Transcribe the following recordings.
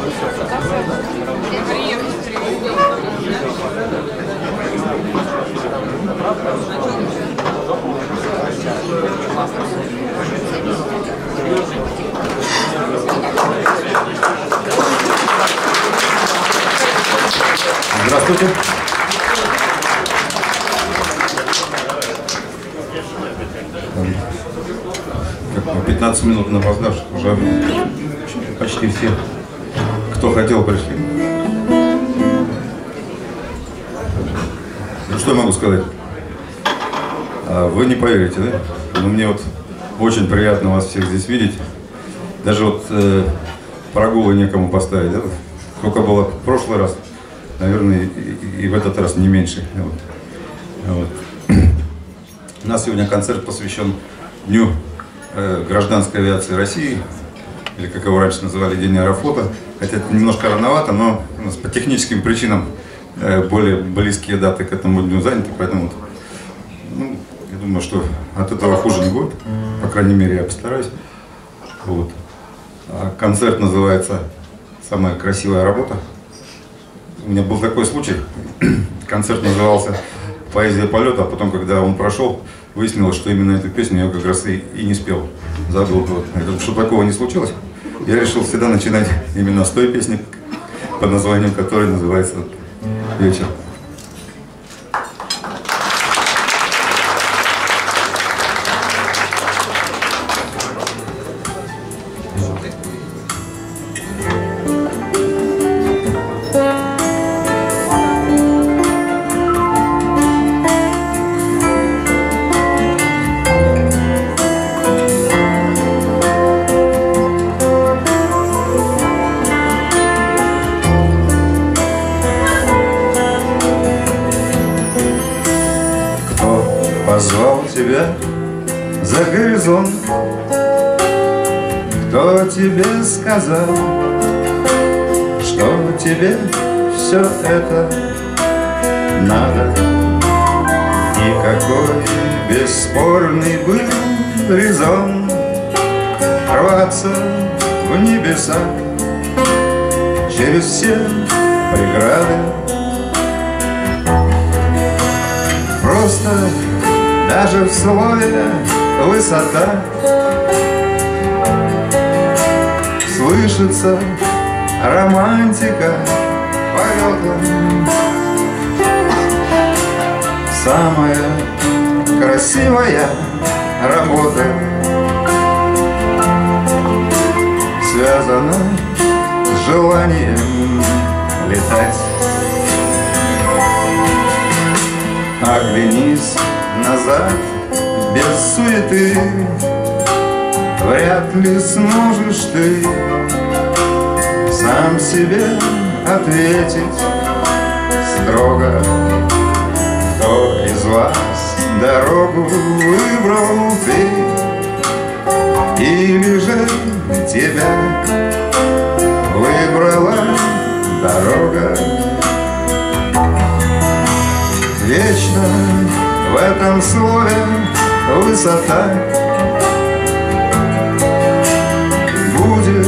Здравствуйте. Как 15 минут на опоздавших уже почти все, кто хотел, пришли. Ну что я могу сказать? Вы не поверите, да? Но мне вот очень приятно вас всех здесь видеть. Даже вот прогулы некому поставить, да? Сколько было в прошлый раз, наверное, и в этот раз не меньше. Вот. У нас сегодня концерт посвящен Дню гражданской авиации России, или как его раньше называли, День аэрофлота. Хотя это немножко рановато, но у нас по техническим причинам более близкие даты к этому дню заняты, поэтому вот, ну, я думаю, что от этого хуже не будет. По крайней мере, я постараюсь. Вот. Концерт называется «Самая красивая работа». У меня был такой случай. Концерт назывался «Поэзия полета», а потом, когда он прошел, выяснилось, что именно эту песню я как раз и не спел. Забыл. Вот. Чтобы такого не случилось, я решил всегда начинать именно с той песни, по названию которой называется «Вечер». Позвал тебя за горизонт, кто тебе сказал, что тебе все это надо? И какой бесспорный был резон рваться в небеса через все преграды. Просто даже в слове «высота» слышится романтика полета. Самая красивая работа связана с желанием летать. Оглянись назад без суеты, вряд ли сможешь ты сам себе ответить строго, кто из вас дорогу выбрал ты, или же тебя выбрала дорога. Вечно в этом слове «высота» будет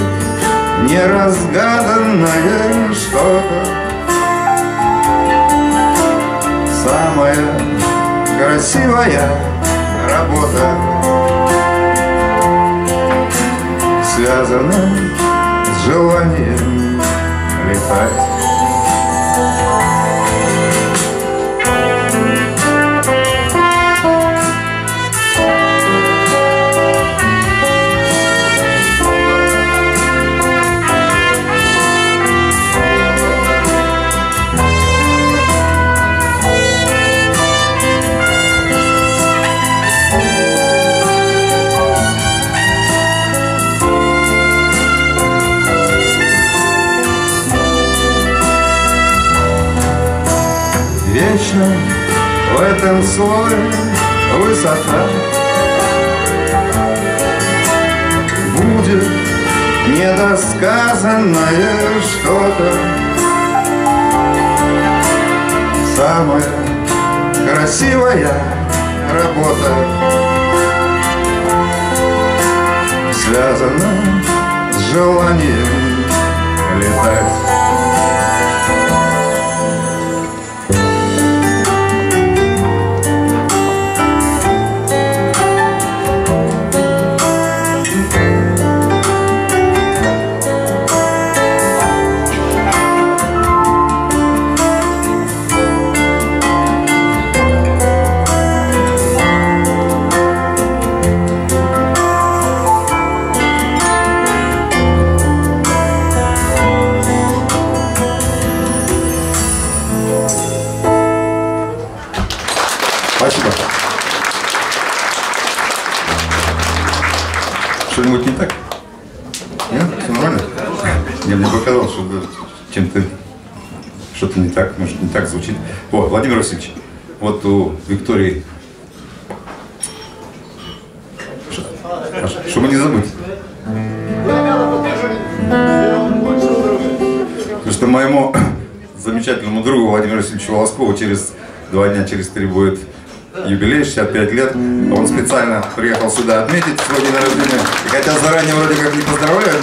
неразгаданное что-то. Самая красивая работа связана с желанием летать. Вечно в этом слове «высота» будет недосказанное что-то. Самая красивая работа связана с желанием летать. сказал, что чем-то что-то не так, может, не так звучит. Вот, Владимир Васильевич, вот у Виктории, чтобы не забыть. Потому что моему замечательному другу Владимиру Васильевичу Волоскову через 2 дня, через 3 будет юбилей, 65 лет. Он специально приехал сюда отметить свой день рождения. И хотя заранее вроде как не поздравляют,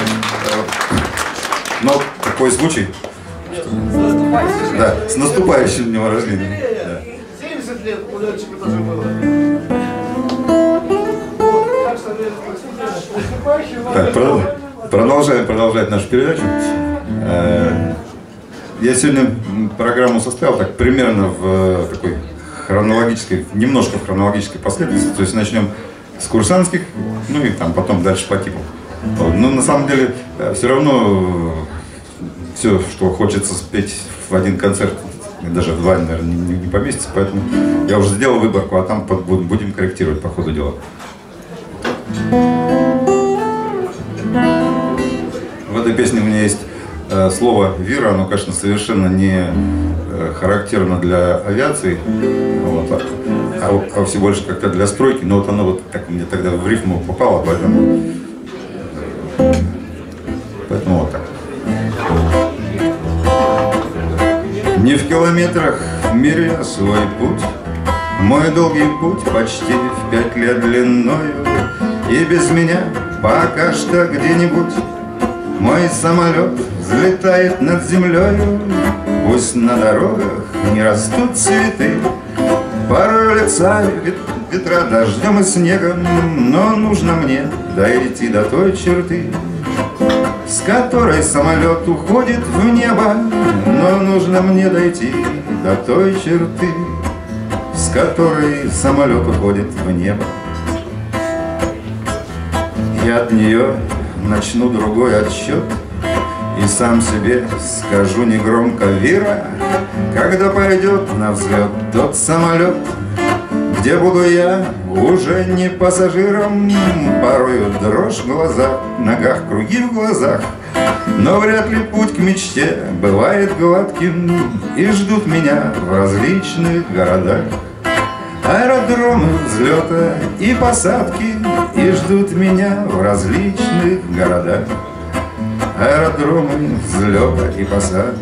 но такой случай. Да, с наступающим днем рождения. Да. 70 лет у летчика тоже было. Так, продолжать нашу передачу. Я сегодня программу составил так примерно в такой хронологической, немножко в хронологической последовательности. То есть начнем с курсантских, ну и там потом дальше по типу. Но на самом деле все равно все, что хочется спеть в один концерт, даже в 2, наверное, не поместится, поэтому я уже сделал выборку, а там будем корректировать по ходу дела. В этой песне у меня есть слово «вира», оно, конечно, совершенно не характерно для авиации, вот, а всего больше как-то для стройки, но вот оно вот так мне тогда в рифму попало, поэтому вот так. Не в километрах меряя свой путь, мой долгий путь почти в 5 лет длиною, и без меня пока что где-нибудь мой самолет взлетает над землею. Пусть на дорогах не растут цветы, порой летают ветра дождем и снегом, но нужно мне дойти до той черты, с которой самолет уходит в небо. Но нужно мне дойти до той черты, с которой самолет уходит в небо. Я от нее начну другой отсчет и сам себе скажу негромко «Вира», когда пойдет на взлет тот самолет, где буду я уже не пассажиром. Порою дрожь в глазах, ногах круги в глазах, но вряд ли путь к мечте бывает гладким, и ждут меня в различных городах аэродромы взлета и посадки, и ждут меня в различных городах аэродромы взлета и посадки.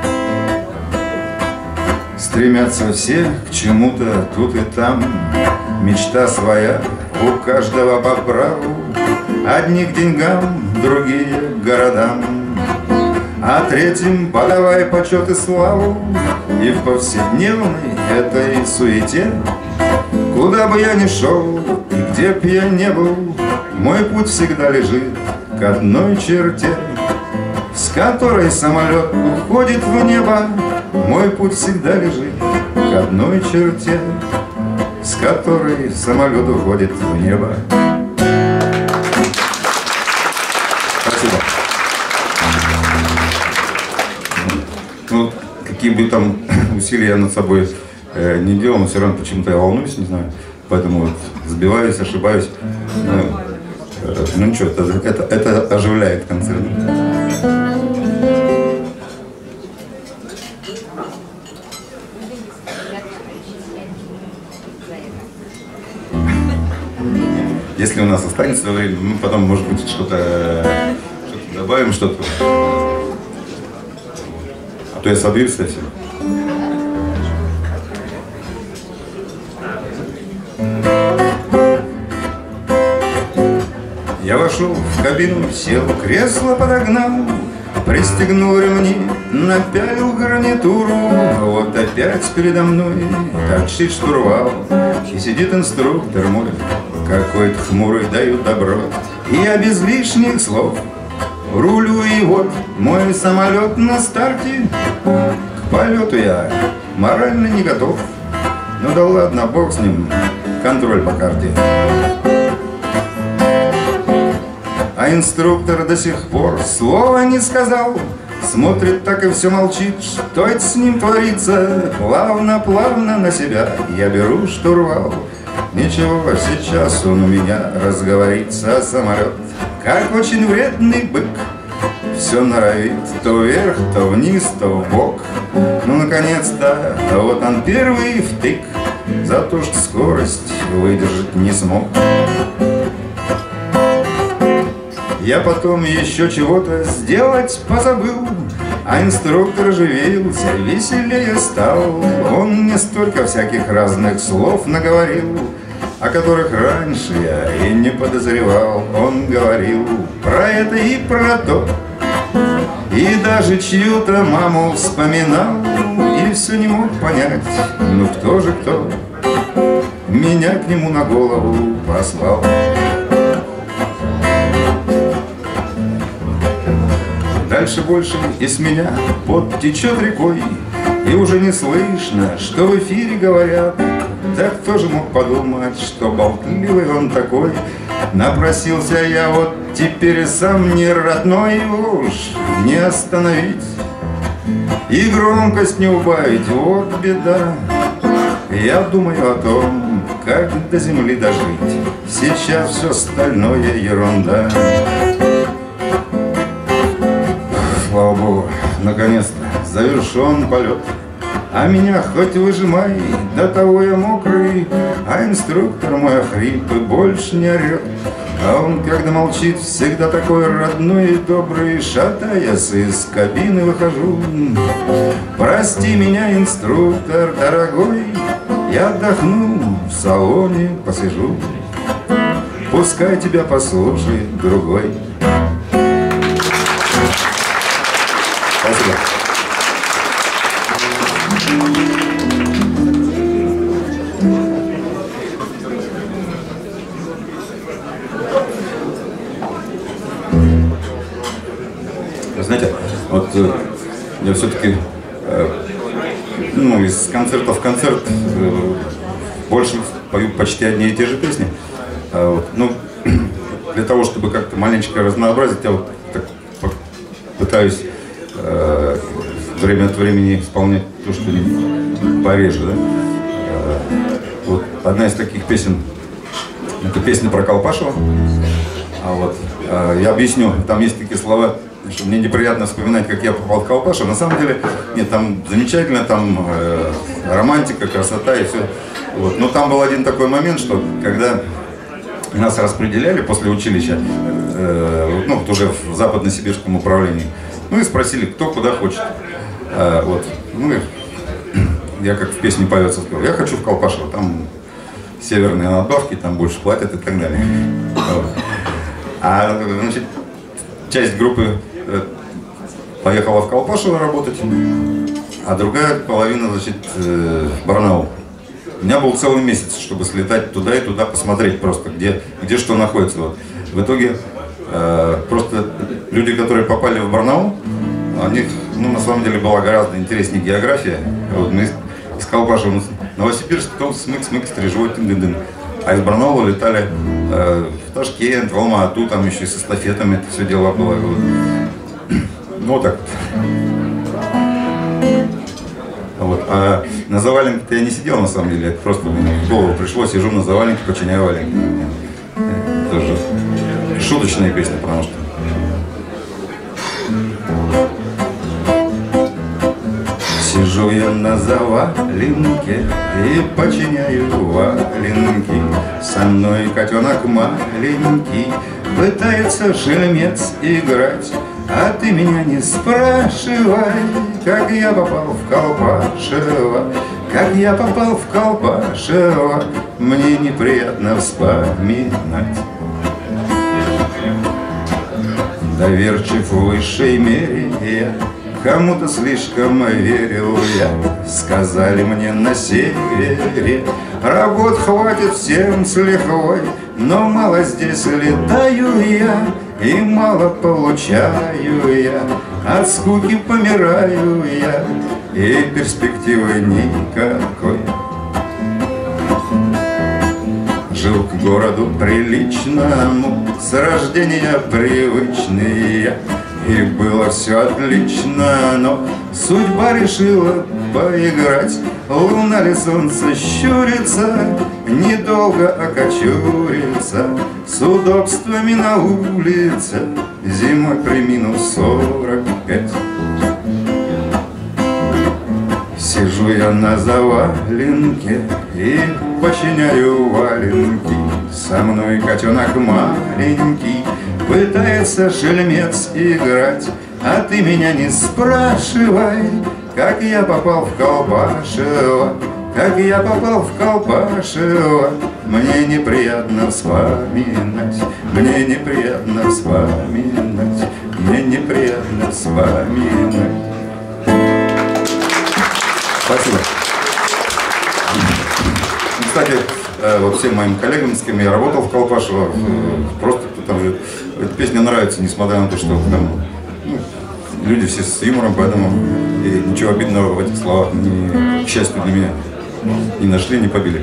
Стремятся все к чему-то тут и там, мечта своя у каждого по праву, одни к деньгам, другие к городам, а третьим подавай почет и славу. И в повседневной этой суете, куда бы я ни шел и где б я не был, мой путь всегда лежит к одной черте, с которой самолет уходит в небо. Мой путь всегда лежит к одной черте, с которой самолет уходит в небо. Спасибо. Ну, какие бы там усилия я над собой не делал, но все равно почему-то я волнуюсь, не знаю. Поэтому вот сбиваюсь, ошибаюсь. Ну ничего, это оживляет концерт. Если у нас останется время, мы потом, может быть, что-то добавим, что-то. А то я собьюсь совсем. Я вошел в кабину, сел, кресло подогнал, пристегнул ремни, напялил гарнитуру. Вот опять передо мной торчит штурвал, и сидит инструктор мой, какой-то хмурый, дают добро. И я без лишних слов рулю, и вот мой самолет на старте. К полету я морально не готов, ну да ладно, бог с ним, контроль по карте. А инструктор до сих пор слова не сказал, смотрит так и все молчит, что это с ним творится. Плавно на себя я беру штурвал. Ничего, сейчас он у меня разговорится. Самолет, как очень вредный бык, все норовит то вверх, то вниз, то вбок. Ну, наконец-то, вот он первый втык, за то, что скорость выдержать не смог. Я потом еще чего-то сделать позабыл, а инструктор оживился, веселее стал. Он мне столько всяких разных слов наговорил, о которых раньше я и не подозревал. Он говорил про это и про то, и даже чью-то маму вспоминал, и все не мог понять, ну кто же кто меня к нему на голову послал. Дальше больше из меня пот течет рекой, и уже не слышно, что в эфире говорят. Да кто же мог подумать, что болтливый он такой. Напросился я вот теперь и сам не родной, уж не остановить и громкость не убавить, вот беда. Я думаю о том, как до земли дожить, сейчас все остальное ерунда. Слава Богу, наконец-то завершен полет, а меня хоть выжимай, до того я мокрый, а инструктор мой охрип и больше не орет. А он, когда молчит, всегда такой родной и добрый, шатаясь из кабины выхожу. Прости меня, инструктор дорогой, я отдохну, в салоне посижу, пускай тебя послушает другой. Спасибо. Знаете, вот я все-таки из концерта в концерт больше пою почти одни и те же песни. Для того, чтобы как-то маленечко разнообразить, я вот так пытаюсь время от времени исполнять то, что пореже. Да? Вот одна из таких песен — это песня про Колпашева. Я объясню, там есть такие слова, что мне неприятно вспоминать, как я попал в Колпашево. На самом деле, нет, там замечательно, там романтика, красота и все. Вот. Но там был один такой момент, что когда нас распределяли после училища, уже в Западно-Сибирском управлении, и спросили, кто куда хочет. Я как в песне поется сказал, я хочу в Колпашево, там северные надбавки, там больше платят и так далее. Часть группы поехала в Колпашево работать, а другая половина, в Барнаул. У меня был целый месяц, чтобы слетать туда и туда, посмотреть просто, где что находится. Вот. В итоге просто люди, которые попали в Барнаул, у них, на самом деле, была гораздо интереснее география. Вот мы из Колпашева, Новосибирск, потом смык, Стрижевой, тын-дын-дын. А из Барнаула летали в Ташкент, в Алма-Ату, там еще и с эстафетами это все дело было. Вот так вот. А на заваленке-то я не сидел, на самом деле, это просто мне в голову пришло, сижу на заваленке, починяю валенки. Тоже шуточная песня, потому что... Сижу я на заваленке и починяю валенки. Со мной котенок маленький пытается шельмец играть. А ты меня не спрашивай, как я попал в Колпашево, как я попал в Колпашево, мне неприятно вспоминать. Доверчив в высшей мере я, кому-то слишком верил я. Сказали мне на севере, работ хватит всем с лихвой, но мало здесь летаю я и мало получаю я. От скуки помираю я и перспективы никакой. Жил к городу приличному, с рождения привычный я, и было все отлично, но судьба решила поиграть. Луна ли солнце щурится, недолго окочурится, с удобствами на улице, зимой при минус 45. Сижу я на заваленке и починяю валенки. Со мной котенок маленький, пытается шельмец играть. А ты меня не спрашивай, как я попал в Колпашево, как я попал в Колпашево. Мне неприятно вспоминать, мне неприятно вспоминать, мне неприятно вспоминать. Спасибо. Кстати, вот всем моим коллегам, с кем я работал в Колпашево, просто там же эта песня нравится, несмотря на то, что там, люди все с юмором, поэтому и ничего обидного в этих словах, к счастью для меня, не нашли, не побили.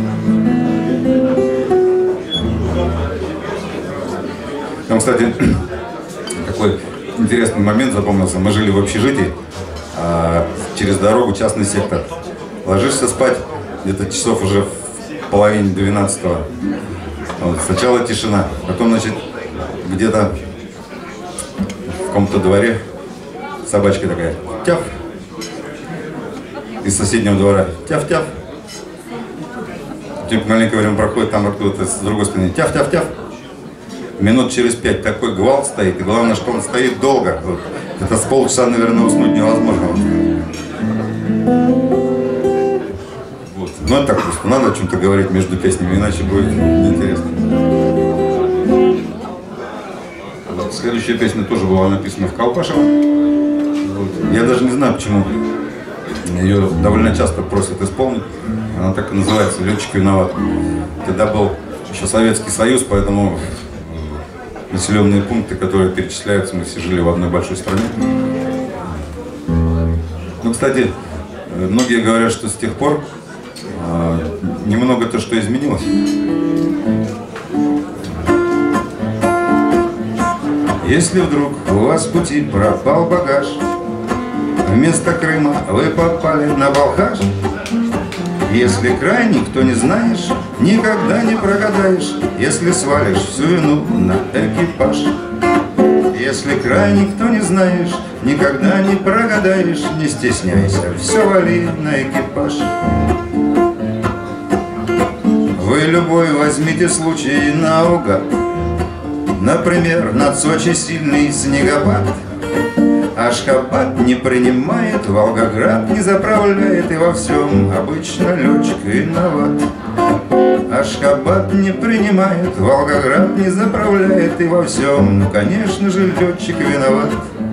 Там, кстати, такой интересный момент запомнился. Мы жили в общежитии, а через дорогу частный сектор. Ложишься спать где-то часов уже в половине 12-го. Вот, сначала тишина, потом, значит, где-то в каком-то дворе собачка такая тяф. Из соседнего двора тяф-тяф. Типа маленькое время проходит, там откуда-то с другой стороны тяф-тяф-тяф. Минут через 5 такой гвалт стоит, и главное, что он стоит долго. Вот. Это с полчаса, наверное, уснуть невозможно. Вот. Ну это так просто, надо о чем-то говорить между песнями, иначе будет неинтересно. Вот. Следующая песня тоже была написана в Колпашево. Вот. Я даже не знаю, почему ее довольно часто просят исполнить. Она так и называется «Летчик виноват». Тогда был еще Советский Союз, поэтому населенные пункты, которые перечисляются, мы все жили в одной большой стране. Ну, кстати, многие говорят, что с тех пор немного то, что изменилось. Если вдруг у вас в пути пропал багаж, вместо Крыма вы попали на Балхаш, если крайний, кто не знаешь, никогда не прогадаешь, если свалишь всю вину на экипаж. Если крайний, кто не знаешь, никогда не прогадаешь, не стесняйся, все вали на экипаж. Вы любой возьмите случай наугад, например, над Сочи сильный снегопад. Ашхабад не принимает, Волгоград не заправляет, и во всем обычно летчик виноват. Ашхабад не принимает, Волгоград не заправляет, и во всем, ну конечно же, летчик виноват.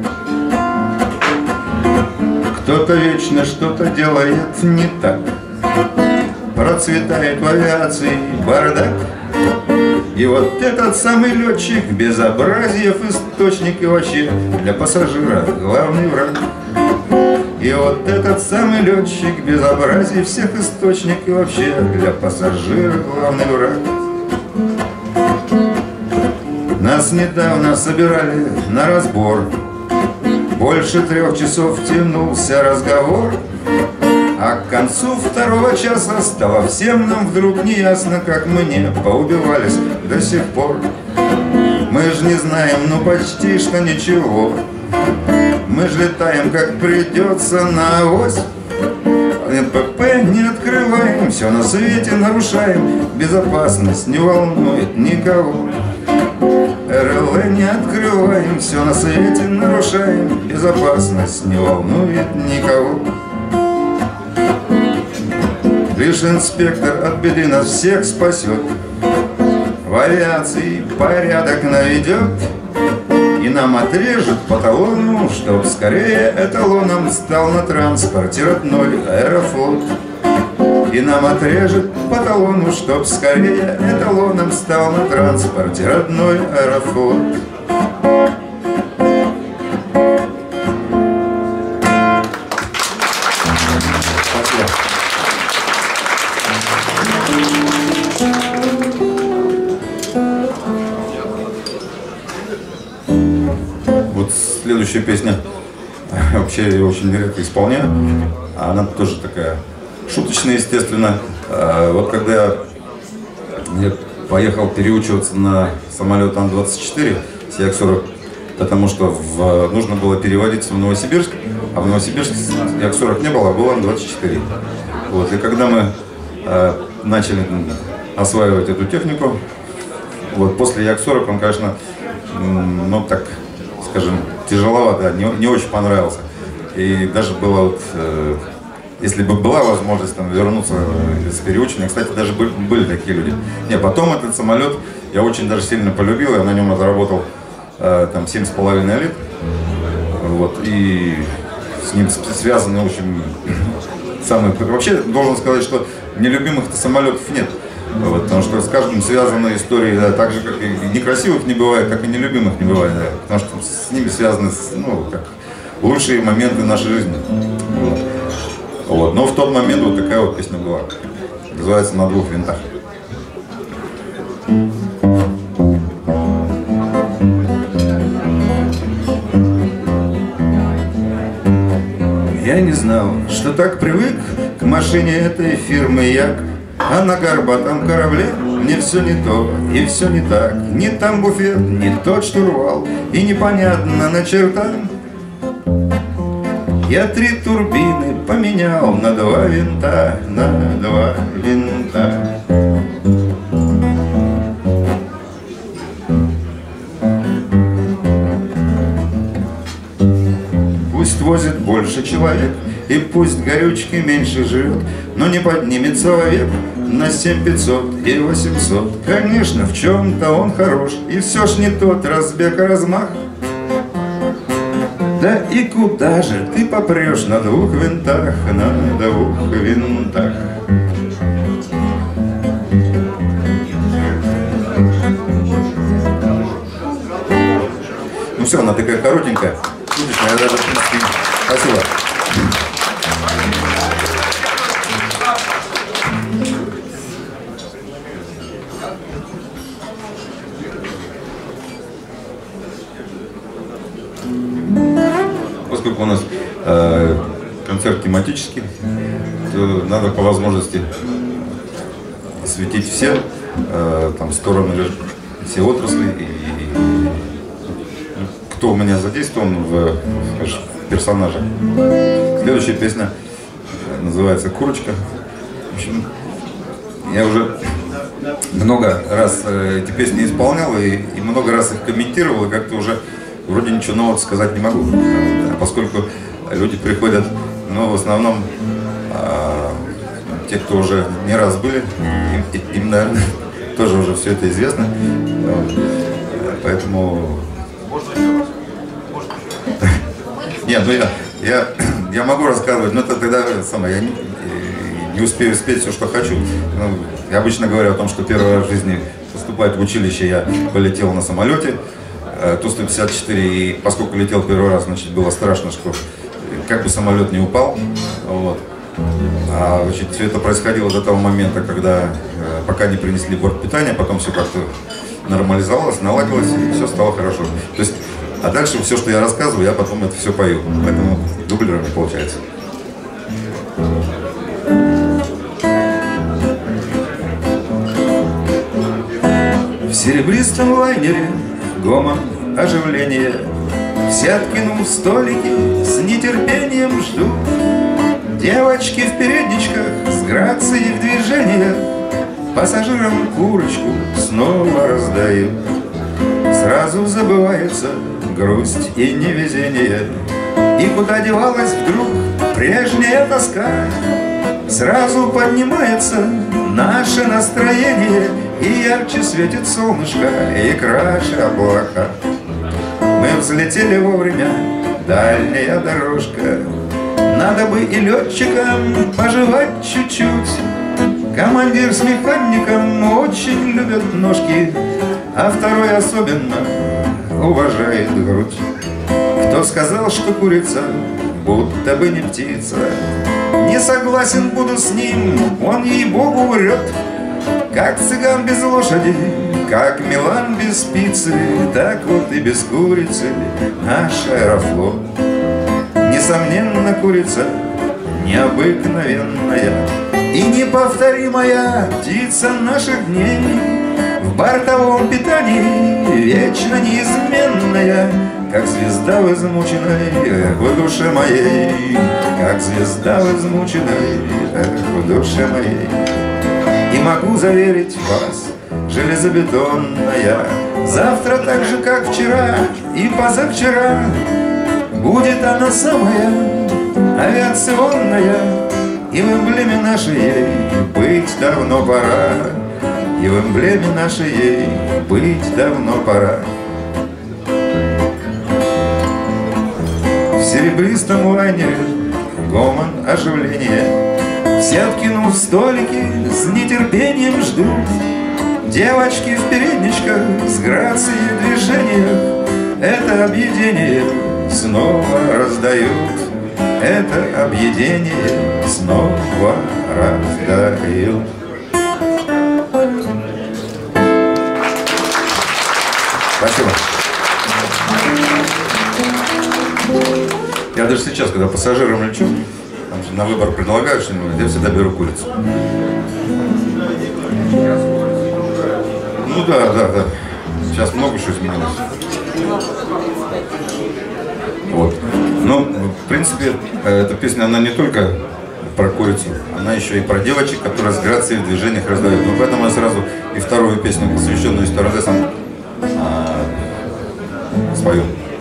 Кто-то вечно что-то делает не так, процветает в авиации бардак. И вот этот самый летчик безобразиев источник, и вообще для пассажира главный враг. И вот этот самый летчик безобразий всех источник, и вообще для пассажира главный враг. Нас недавно собирали на разбор, больше 3 часов тянулся разговор. А к концу 2-го часа стало всем нам вдруг неясно, как мы не поубивались до сих пор. Мы ж не знаем, ну почти что ничего. Мы ж летаем, как придется, на авось. НПП не открываем, все на свете нарушаем. Безопасность не волнует никого. РЛ не открываем, все на свете нарушаем. Безопасность не волнует никого. Лишь инспектор от беды нас всех спасет, в авиации порядок наведет и нам отрежет по талону, чтоб скорее эталоном стал на транспорте родной Аэрофлот. И нам отрежет по талону, чтоб скорее эталоном стал на транспорте родной Аэрофлот. Вот следующая песня, вообще я ее очень редко исполняю. Она тоже такая шуточная, естественно. Вот когда я поехал переучиваться на самолет Ан-24 с Як-40, потому что нужно было переводиться в Новосибирск, а в Новосибирске Як-40 не было, а был Ан-24. Вот, и когда мы начали осваивать эту технику, вот, после Як-40 он, конечно, ну так, скажем, тяжеловато, не очень понравился. И даже было вот, если бы была возможность там вернуться с переучивания, кстати, даже были такие люди. Не, потом этот самолет я очень даже сильно полюбил, я на нем отработал там 7,5 лет. Вот, и с ним связаны, в общем, самые... Вообще, должен сказать, что нелюбимых-то самолетов нет. Вот, потому что с каждым связаны истории, да, так же, как и некрасивых не бывает, так и нелюбимых не бывает. Да, потому что с ними связаны, ну, как лучшие моменты нашей жизни. Вот. Вот. Но в тот момент вот такая вот песня была. Называется «На двух винтах». Я не знал, что так привык к машине этой фирмы Як, а на горбатом корабле мне все не то и все не так. Не там буфет, не тот штурвал, и непонятно на черта. Я 3 турбины поменял на 2 винта, на 2 винта. Пусть возит больше человек, и пусть горючки меньше жрет, но не поднимется вовек на 7500 и 800. Конечно, в чем-то он хорош, и все ж не тот разбег, а размах. Да и куда же ты попрешь на 2 винтах, на 2 винтах? Ну все, она такая коротенькая, шуточная, я даже, в принципе, спасибо. Поскольку у нас концерт тематический, то надо по возможности осветить все там стороны, все отрасли, и кто у меня задействован в персонажах. Следующая песня называется «Курочка». В общем, я уже много раз эти песни исполнял и много раз их комментировал, и как-то уже вроде ничего нового сказать не могу. Поскольку люди приходят, но в основном те, кто уже не раз были, им, наверное, тоже уже все это известно. Поэтому... Нет, ну я могу рассказывать, но это тогда самое, я не успею спеть все, что хочу. Ну, я обычно говорю о том, что первый раз в жизни поступать в училище я полетел на самолете Ту-154, и поскольку летел первый раз, значит, было страшно, что как бы самолет не упал. Вот. А значит, все это происходило до того момента, когда пока не принесли борт питания, потом все как-то нормализовалось, наладилось, и все стало хорошо. То есть, а дальше все, что я рассказываю, я потом это все пою. Поэтому дублером не получается. В серебристом лайнере гомон, оживление. Все, откинув столики, с нетерпением ждут. Девочки в передничках с грацией в движениях пассажирам курочку снова раздают. Сразу забывается грусть и невезение, и куда девалась вдруг прежняя тоска. Сразу поднимается наше настроение, и ярче светит солнышко, и краше облака. Мы взлетели вовремя, дальняя дорожка. Надо бы и летчикам пожевать чуть-чуть. Командир с механиком очень любят ножки, а второй особенно уважает грудь. Кто сказал, что курица будто бы не птица? Не согласен буду с ним, он ей-богу врет. Как цыган без лошади, как Милан без спицы, так вот и без курицы наш Аэрофлот. Несомненно, курица необыкновенная и неповторимая птица наших дней, в бортовом питании вечно неизменная, как звезда в измученной в душе моей, как звезда в измученной в душе моей. И могу заверить вас, железобетонная, завтра так же, как вчера и позавчера, будет она самая авиационная, и в эмблеме нашей ей быть давно пора, и в эмблеме нашей ей быть давно пора. В серебристом лайнере гомон оживления, все, откинув столики, с нетерпением ждут. Девочки в передничках с грацией движения это объедение снова раздают, это объедение снова раздают. Спасибо. Я даже сейчас, когда пассажирам лечу, там же на выбор предлагают что-нибудь, я всегда беру курицу. Ну да. Сейчас много чего изменилось. Вот. Ну, в принципе, эта песня, она не только про курицу, она еще и про девочек, которые с грацией в движениях раздают. Ну, поэтому я сразу и вторую песню, посвященную стюардессам, свою.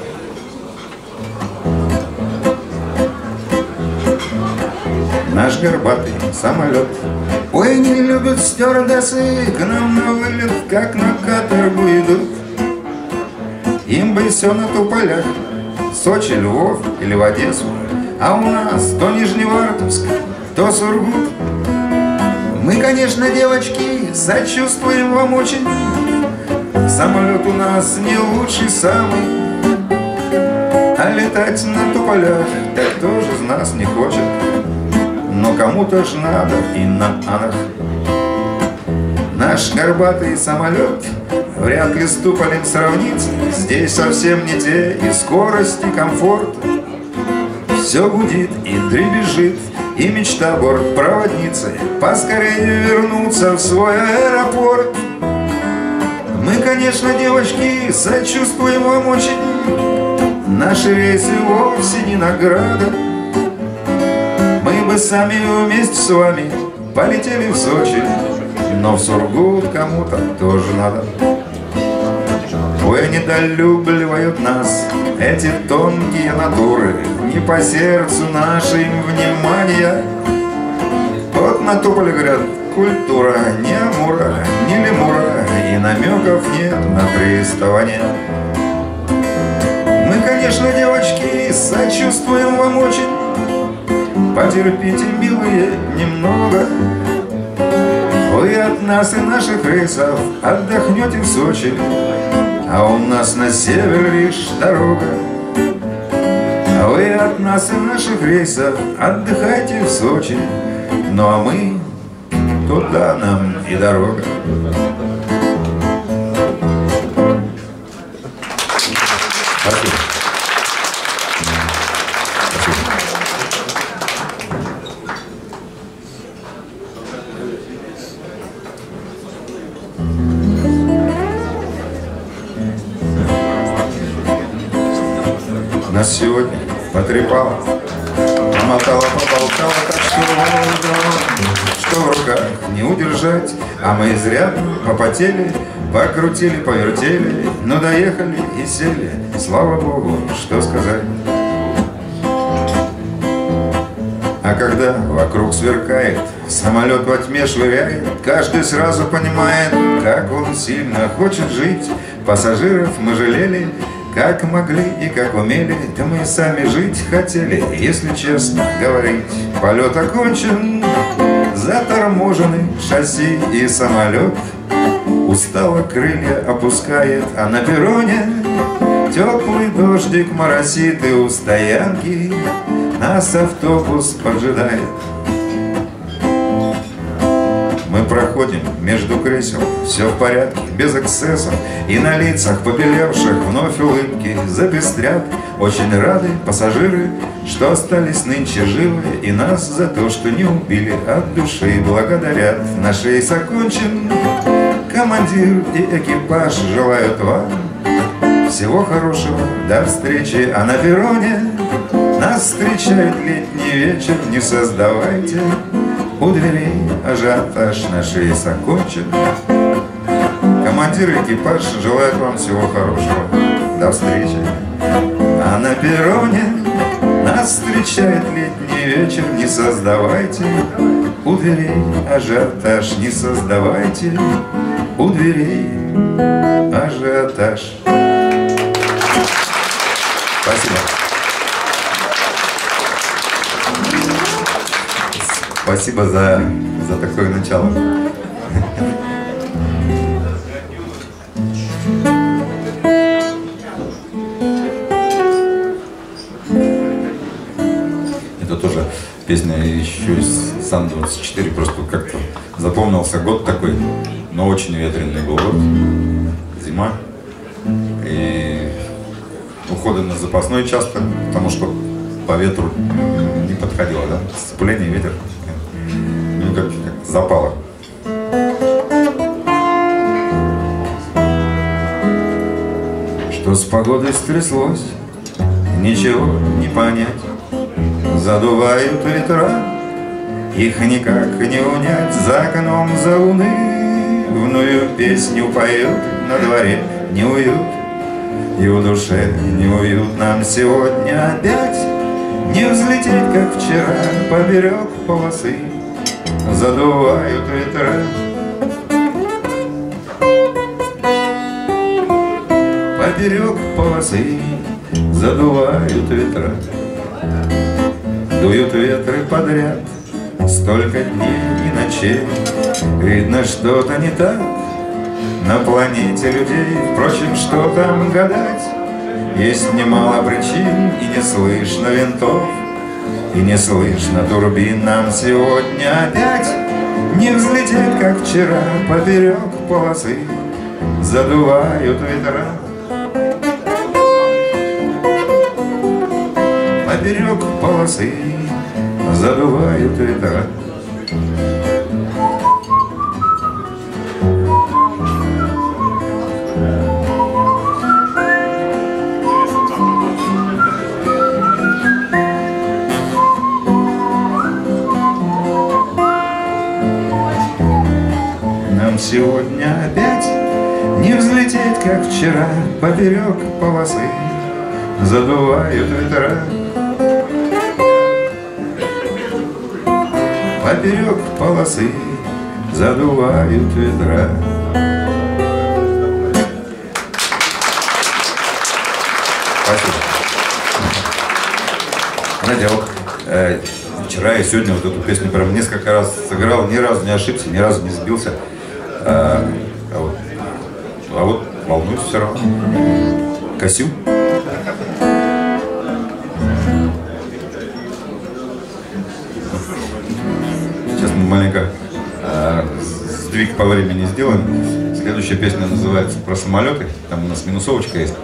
Наш горбатый самолет, ой, не любят стюардессы к нам на вылет, как на каторгу идут. Им бы все на Туполях, Сочи, Львов или в Одессу, а у нас то Нижневартовск, то Сургут. Мы, конечно, девочки, сочувствуем вам очень. Самолет у нас не лучший самый, а летать на Туполях так кто же из нас не хочет. Но кому-то ж надо и на Анах. Наш горбатый самолет вряд ли с Туполем сравнится. Здесь совсем не те и скорость, и комфорт. Все гудит и дребезжит, и мечта бортпроводницы поскорее вернуться в свой аэропорт. Мы, конечно, девочки, сочувствуем вам очень. Наши рейсы вовсе не награда. Мы бы сами вместе с вами полетели в Сочи, но в Сургут кому-то тоже надо. Ой, недолюбливают нас эти тонкие натуры, не по сердцу нашим внимания. Вот на Туполе, говорят, культура ни Амура, ни Лемура, и намеков нет на приставание. Мы, конечно, девочки, сочувствуем вам очень. Потерпите, милые, немного. Вы от нас и наших рейсов отдохнете в Сочи, а у нас на север лишь дорога. Вы от нас и наших рейсов отдыхайте в Сочи, ну а мы туда нам и дорога. Спасибо. Нас сегодня потрепало, помотало, поболтало, так что в руках не удержать. А мы изрядно попотели, покрутили, повертели, но доехали и сели. Слава Богу, что сказать. А когда вокруг сверкает, самолет во тьме швыряет, каждый сразу понимает, как он сильно хочет жить. Пассажиров мы жалели, как могли и как умели, да мы сами жить хотели, если честно говорить. Полет окончен, заторможены шасси и самолет. Устало крылья опускает, а на перроне теплый дождик моросит, и у стоянки нас автобус поджидает. Мы проходим между кресел, все в порядке, без эксцессов, и на лицах побелевших вновь улыбки запестрят. Очень рады пассажиры, что остались нынче живы, и нас за то, что не убили, от души благодарят. Наш рейс окончен, командир и экипаж желают вам всего хорошего, до встречи. А на перроне нас встречает летний вечер, не создавайте у дверей ажиотаж. Наш рейс окончен, командир и экипаж желают вам всего хорошего, до встречи. А на перроне нас встречает летний вечер, не создавайте у дверей ажиотаж, не создавайте у дверей ажиотаж. Спасибо. Спасибо за такое начало. Это тоже песня еще из Сан-24, просто как-то запомнился год такой, но очень ветреный был год, зима, и уходы на запасной часто, потому что по ветру не подходило, да, сцепление, ветер, ну как запало. Что с погодой стряслось, ничего не понять. Задувают ветра, их никак не унять. За окном заунывную песню поют, на дворе неуют, и в душе неуют. Нам сегодня опять не взлететь, как вчера, поперек полосы задувают ветра. Поперек полосы задувают ветра. Дуют ветры подряд, столько дней и ночей. Видно, что-то не так на планете людей. Впрочем, что там гадать, есть немало причин, и не слышно винтов, и не слышно турбин. Нам сегодня опять не взлететь, как вчера, поперек полосы задувают ветра. Поперек полосы задувают ветра. Нам сегодня опять не взлететь, как вчера, поперек полосы задувают ветра. Поперек полосы задувают ветра. Спасибо. Знаете, вот вчера и сегодня вот эту песню прям несколько раз сыграл, ни разу не ошибся, ни разу не сбился. А вот волнуюсь все равно. Косю. Сейчас мы маленько сдвиг по времени сделаем. Следующая песня называется «Про самолеты». Там у нас минусовочка есть.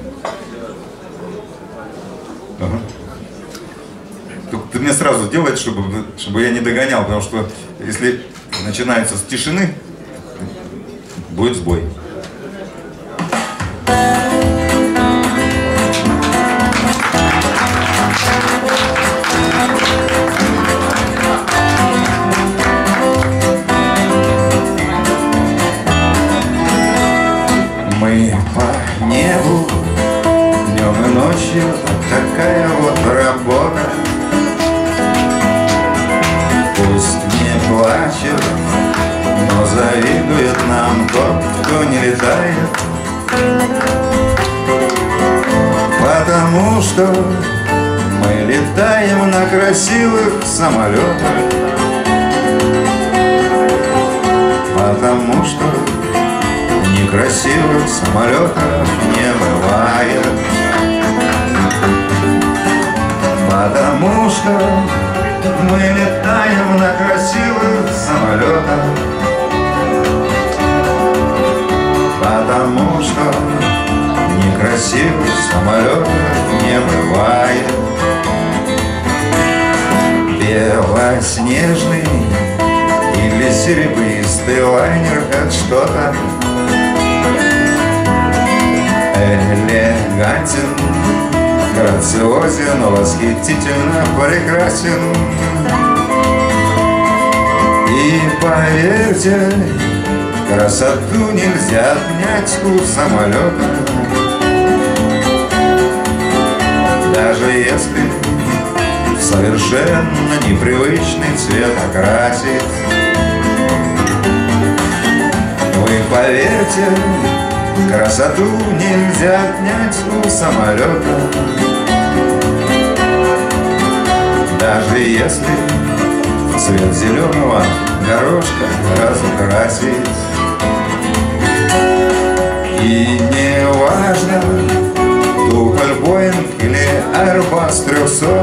Ага. Ты мне сразу делай, чтобы я не догонял, потому что если начинается с тишины, будет сбой. Мы по небу днем и ночью, такая вот работа. Пусть не плачет, но завидует нам тот, кто не летает. Потому что мы летаем на красивых самолетах. Потому что некрасивых самолетов не бывает. Потому что мы летаем на красивых самолетах, потому что некрасивых самолетов не бывает. Белоснежный или серебристый лайнер — это что-то. Элегантен, грациозен, восхитительно прекрасен. И поверьте, красоту нельзя отнять у самолета, даже если совершенно непривычный цвет окрасить. Вы поверьте, красоту нельзя отнять у самолета, даже если цвет зеленого горошка разукрасить. И не важно, Туполь, Боинг или Airbus 300,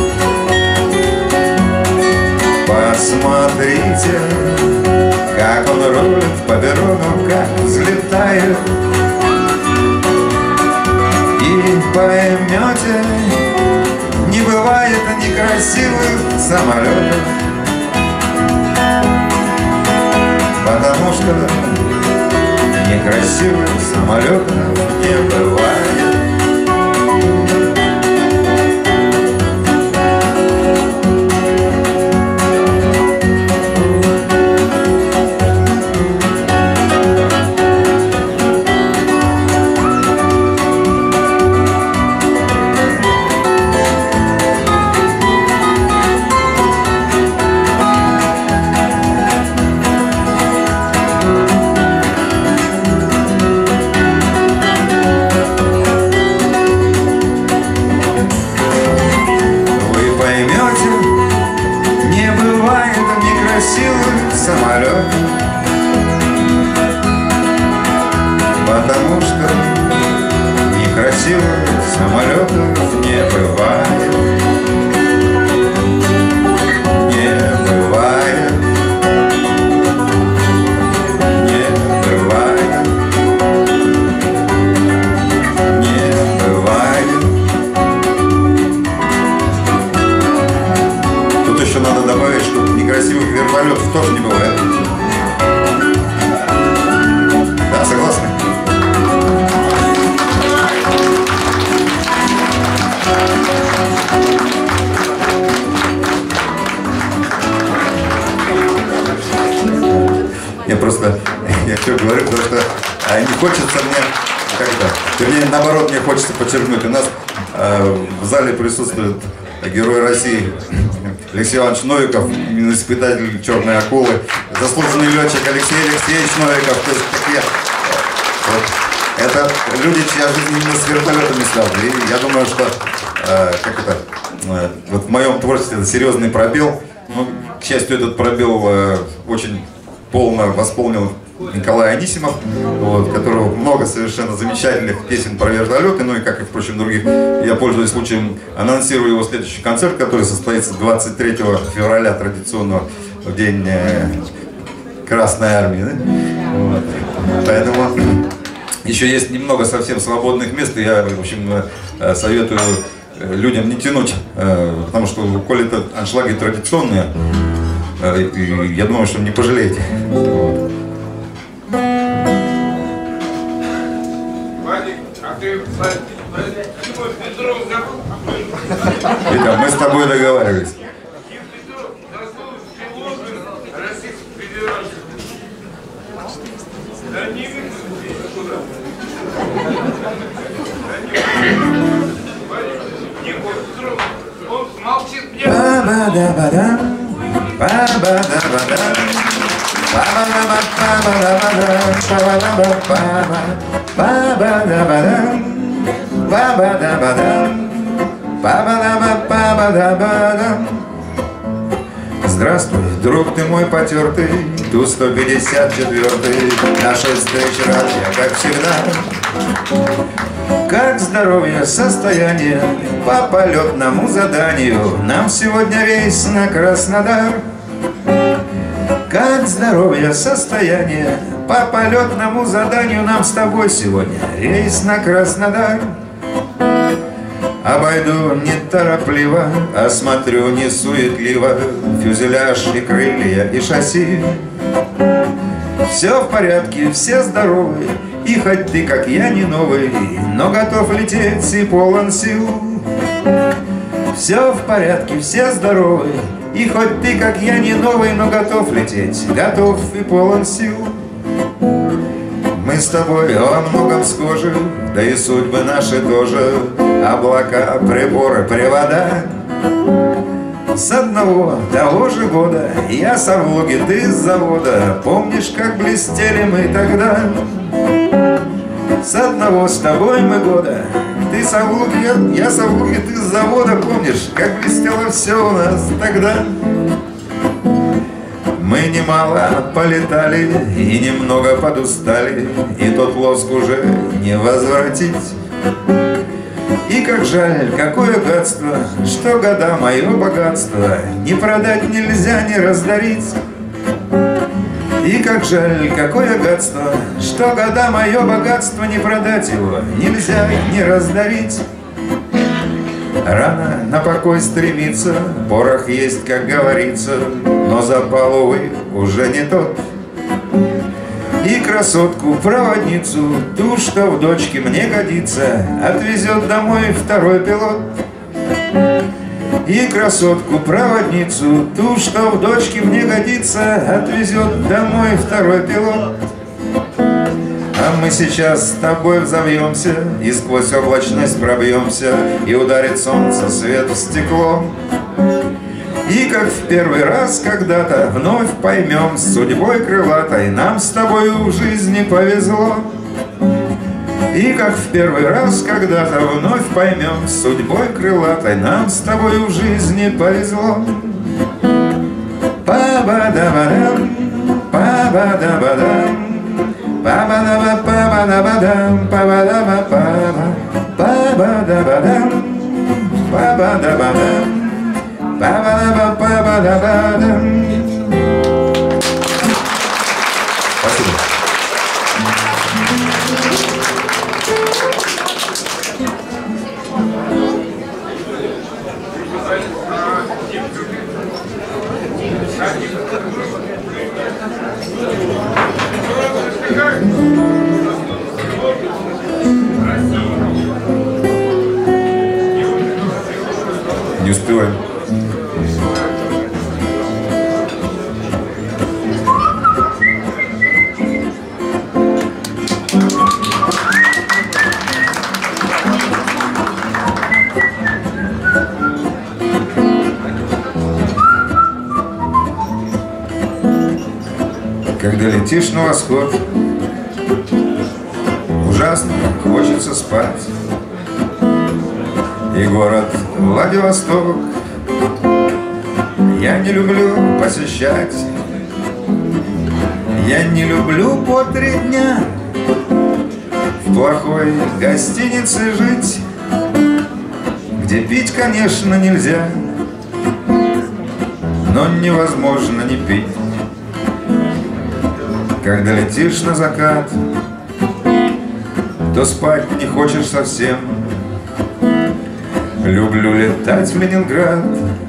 посмотрите, как он рулит по перрону, как взлетает, и поймете, не бывает некрасивых самолетов, потому что некрасивых самолетов не бывает. Потому что некрасивых самолетов не бывает. Не бывает. Не бывает. Не бывает. Тут еще надо добавить, что некрасивых вертолетов тоже не бывает. Да, согласны? Я все говорю, потому что не хочется мне как-то, вернее, наоборот, мне хочется подчеркнуть, у нас в зале присутствует герой России Алексей Иванович Новиков, испытатель «Черной акулы», заслуженный летчик Алексей Алексеевич Новиков. То есть такие, вот, это люди, чья жизнь именно с вертолетами связана. И я думаю, что вот в моем творчестве это серьезный пробел. Ну, к счастью, этот пробел очень полно восполнил Николай Анисимов, вот, которого много совершенно замечательных песен про вертолеты, ну и как и, впрочем, других. Я, пользуясь случаем, анонсирую его следующий концерт, который состоится 23 февраля, традиционного, в день Красной Армии. Да? Вот. Поэтому еще есть немного совсем свободных мест, и я, в общем, советую людям не тянуть, потому что, коли это аншлаги традиционные, я думаю, что не пожалеете. Вот. Витя, мы с тобой договаривались. Здравствуй, друг ты мой потертый, Ту-154, нашей встречи рад я, как всегда. Как здоровье, состояние по полетному заданию, нам сегодня рейс на Краснодар. Как здоровье, состояние по полетному заданию, нам с тобой сегодня рейс на Краснодар. Обойду неторопливо, осмотрю несуетливо фюзеляж и крылья и шасси. Все в порядке, все здоровы, и хоть ты, как я, не новый, но готов лететь и полон сил. Все в порядке, все здоровы, и хоть ты, как я, не новый, но готов лететь, готов и полон сил. Мы с тобой во многом схожи, да и судьбы наши тоже. Облака, приборы, привода. С одного того же года я с Авлуги, ты с завода. Помнишь, как блестели мы тогда? С одного с тобой мы года. Ты с Авлуги, я с Авлуги, ты с завода. Помнишь, как блестело все у нас тогда? Мы немало полетали и немного подустали, и тот лоск уже не возвратить. И как жаль, какое гадство, что года мое богатство не продать нельзя, не раздарить. И как жаль, какое гадство, что года мое богатство не продать его нельзя, не раздарить. Рано на покой стремиться, порох есть, как говорится, но запал, увы, уже не тот. И красотку-проводницу, ту, что в дочке мне годится, отвезет домой второй пилот. И красотку-проводницу, ту, что в дочке мне годится, отвезет домой второй пилот. А мы сейчас с тобой взовьемся и сквозь облачность пробьемся, и ударит солнце свет в стекло. И как в первый раз когда-то вновь поймем, с судьбой крылатой нам с тобой в жизни повезло. И как в первый раз когда-то вновь поймем, с судьбой крылатой нам с тобой в жизни повезло. Па-ба-да-ба-дам, па-ба-да-ба-дам, па-ба-да-ба-па-ба-да-ба-дам, па-ба-да-ба-па-ба, па-ба-да-ба-дам, па-ба-да-ба-дам. Спасибо. Не успеваем. Когда летишь на восход, ужасно хочется спать. И город Владивосток я не люблю посещать. Я не люблю по 3 дня в плохой гостинице жить, где пить, конечно, нельзя, но невозможно не пить. Когда летишь на закат, то спать не хочешь совсем. Люблю летать в Ленинград,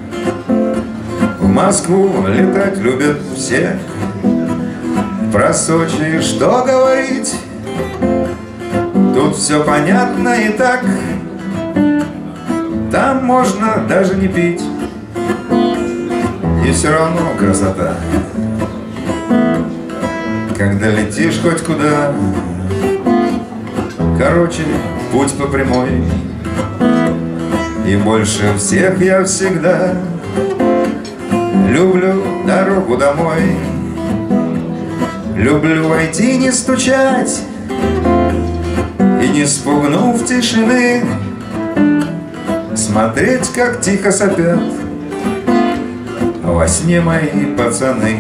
в Москву летать любят все. Про Сочи что говорить, тут все понятно и так. Там можно даже не пить, и все равно красота. Когда летишь хоть куда, короче, путь по прямой. И больше всех я всегда люблю дорогу домой. Люблю войти, не стучать, и не спугнув тишины, смотреть, как тихо сопят во сне мои пацаны.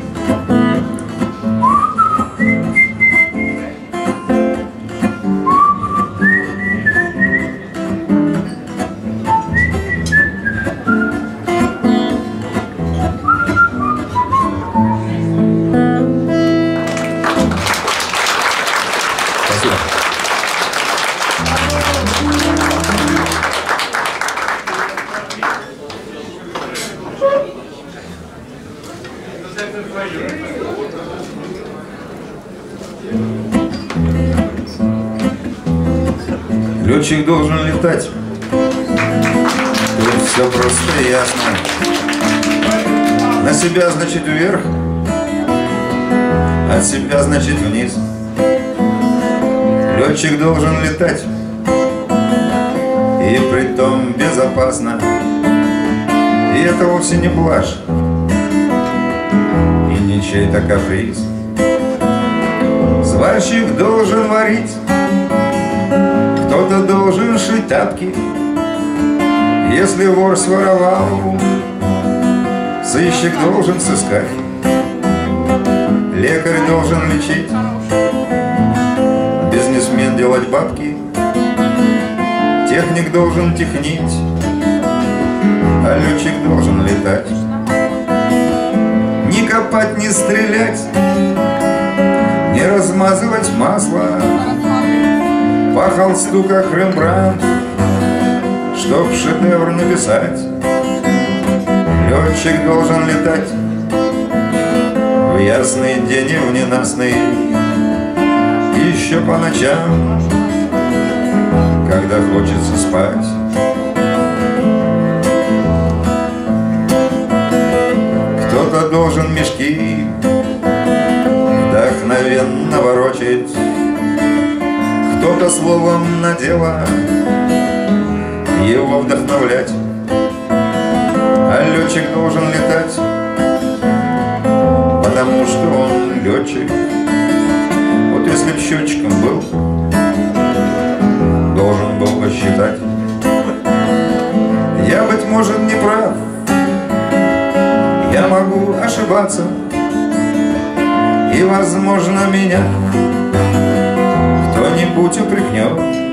Летчик должен летать, тут все просто и ясно. На себя значит вверх, от себя значит вниз. Летчик должен летать, и притом безопасно. И это вовсе не блажь, и не чей-то каприз. Сварщик должен варить, кто-то должен шить тапки. Если вор своровал, сыщик должен сыскать. Лекарь должен лечить, бизнесмен делать бабки. Техник должен технить, а летчик должен летать. Не копать, не стрелять, не размазывать масло по холсту, как Рембрандт, чтоб шедевр написать. Летчик должен летать в ясный день и в ненастный, еще по ночам, когда хочется спать. Кто-то должен мешки вдохновенно ворочать, кто-то словом на дело его вдохновлять. А летчик должен летать, потому что он летчик. Вот если б счетчиком был, должен был посчитать. Я, быть может, не прав, я могу ошибаться, и, возможно, меня кто-нибудь упрекнет.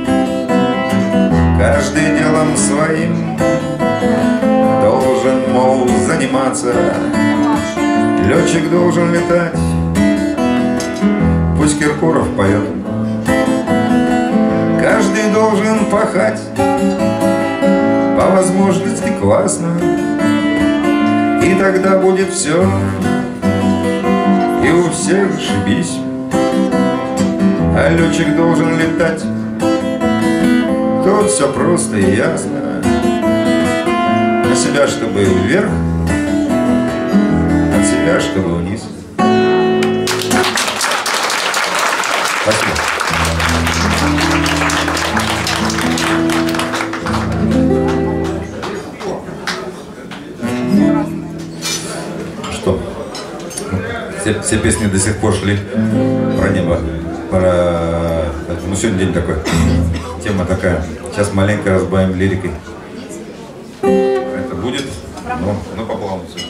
Каждый делом своим должен, мол, заниматься. Летчик должен летать, пусть Киркоров поет. Каждый должен пахать, по возможности классно, и тогда будет все, и у всех шибись. А летчик должен летать, тут все просто и ясно. На себя, чтобы вверх, от себя, чтобы вниз. Спасибо. Что? Все песни до сих пор шли про небо. Ну, сегодня день такой. Тема такая. Сейчас маленько разбавим лирикой. Это будет, но по плану все.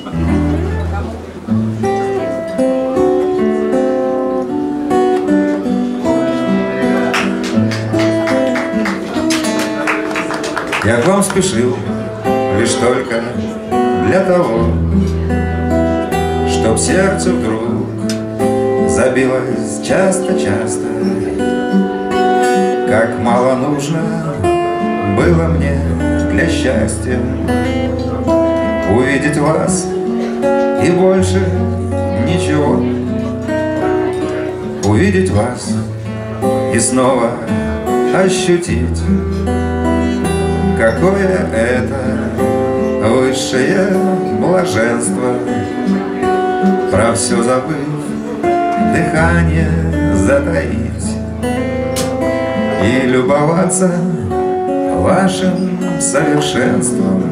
Я к вам спешил лишь только для того, чтоб сердце вдруг забилось часто-часто. Как мало нужно было мне для счастья увидеть вас и больше ничего. Увидеть вас и снова ощутить, какое это высшее блаженство, про все забыв, дыхание затаить и любоваться вашим совершенством.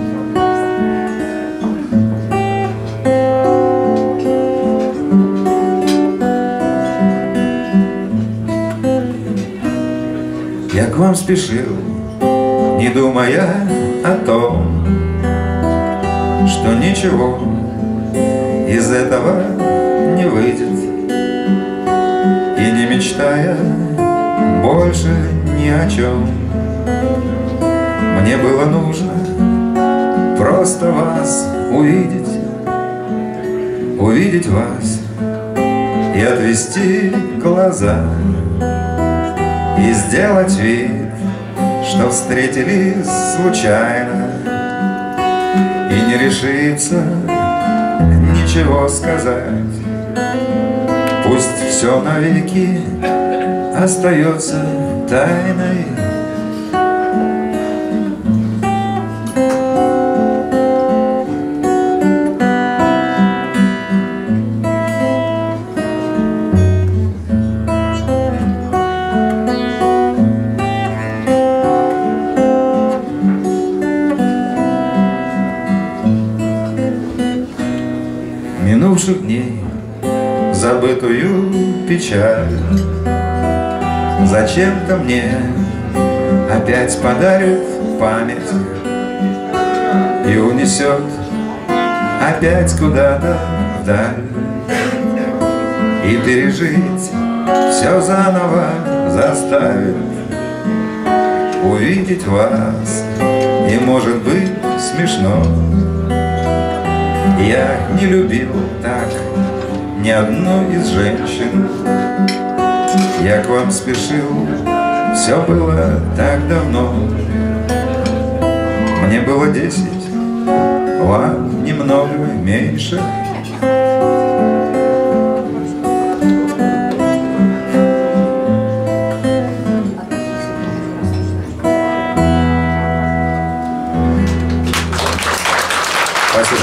Я к вам спешил, не думая о том, что ничего из этого не выйдет. И не мечтая больше ни о чем, мне было нужно просто вас увидеть, увидеть вас и отвести глаза, и сделать вид, что встретились случайно, и не решиться ничего сказать. Пусть все навеки остается тайной. Минувших дней забытую печаль зачем-то мне опять подарит память и унесет опять куда-то вдаль. И пережить все заново заставит, увидеть вас, и может быть смешно. Я не любил так ни одну из женщин. Я к вам спешил, все было так давно. Мне было 10, вам немного меньше. Спасибо.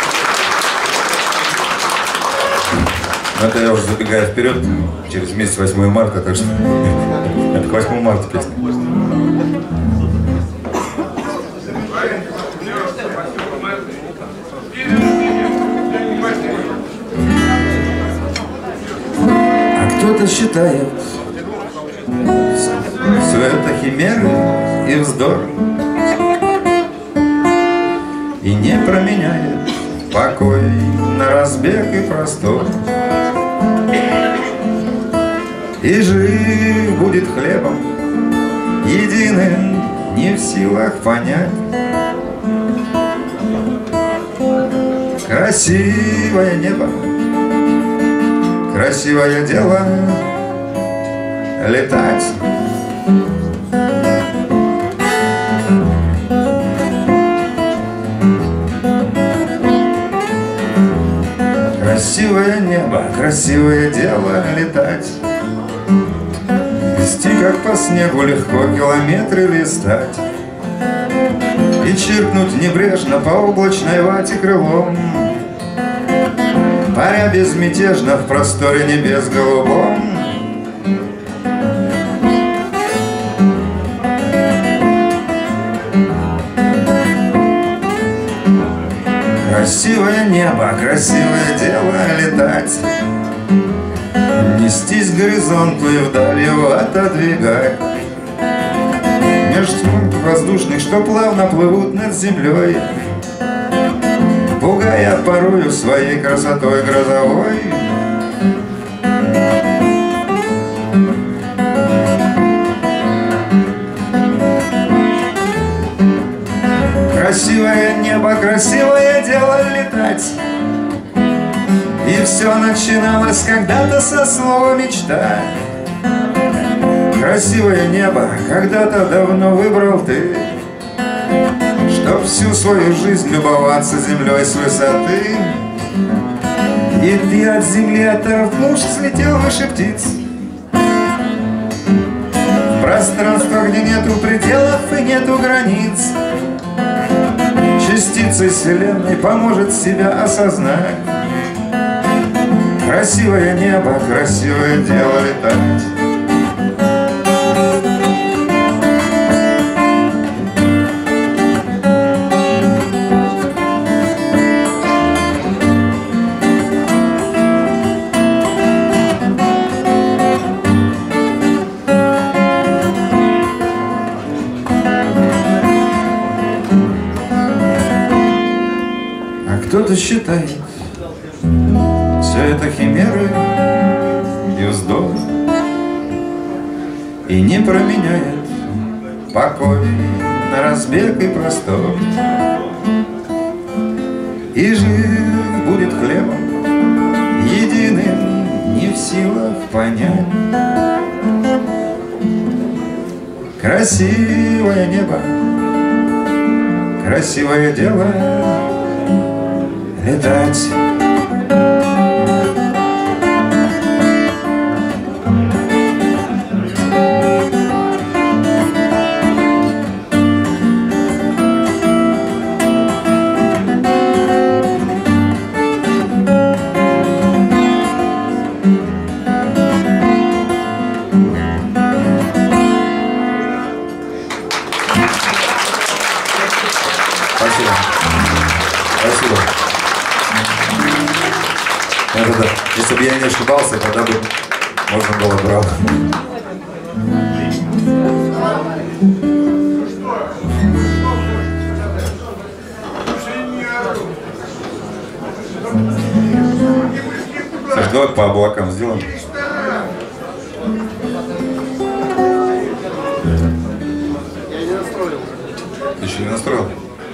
Это я уже забегаю вперед, через месяц 8 марта, так что это к 8 марта песня. А кто-то считает все это химеры и вздор, и не променяет покой на разбег и простор. И жив будет хлебом единым, не в силах понять. Красивое небо, красивое дело летать. Красивое небо, красивое дело летать. Вести, как по снегу, легко километры листать, и чиркнуть небрежно по облачной вате крылом, паря безмятежно в просторе небес голубом. Красивое небо, красивое дело летать, нестись к горизонту и вдаль его отодвигать. Меж тьмы воздушных, что плавно плывут над землей, пугая порою своей красотой грозовой. Красивое небо, красивое дело летать. И все начиналось когда-то со слова «мечта». Красивое небо когда-то давно выбрал ты, чтоб всю свою жизнь любоваться землей с высоты. И ты от земли оторвнувшись слетел выше птиц, в пространство, где нету пределов и нету границ. Частицей вселенной поможет себя осознать. Красивое небо, красивое дело летать. Кто-то считает, все это химеры и вздор, и не променяет покой на разбег и простор. И жив будет хлебом единым, не в силах понять. Красивое небо, красивое дело летать. Спасибо. Спасибо. Это да. Если бы я не ошибался, тогда бы можно было браво. Саш, давай по облакам сделаем. Я не настроил. Ты еще не настроил?